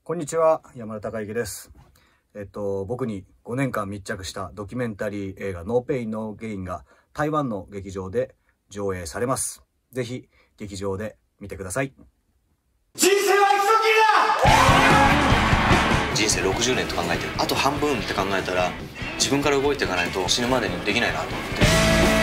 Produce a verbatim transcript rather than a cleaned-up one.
こんにちは、山田孝之です。えっと、僕にごねんかん密着したドキュメンタリー映画ノーペインノーゲインが台湾の劇場で上映されます。ぜひ劇場で見てください。 人生は一度きりだ。 人生ろくじゅうねんと考えてる。あと半分って考えたら自分から動いていかないと死ぬまでにできないなと思って。